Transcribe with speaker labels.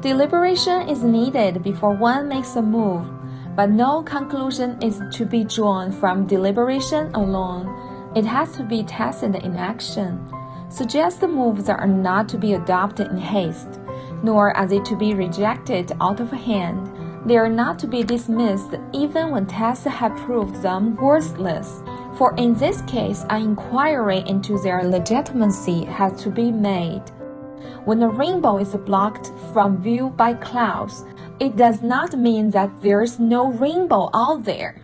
Speaker 1: Deliberation is needed before one makes a move, but no conclusion is to be drawn from deliberation alone. It has to be tested in action. Suggested moves are not to be adopted in haste, nor are they to be rejected out of hand. They are not to be dismissed even when tests have proved them worthless. For in this case, an inquiry into their legitimacy has to be made. When a rainbow is blocked from view by clouds, it does not mean that there is no rainbow out there.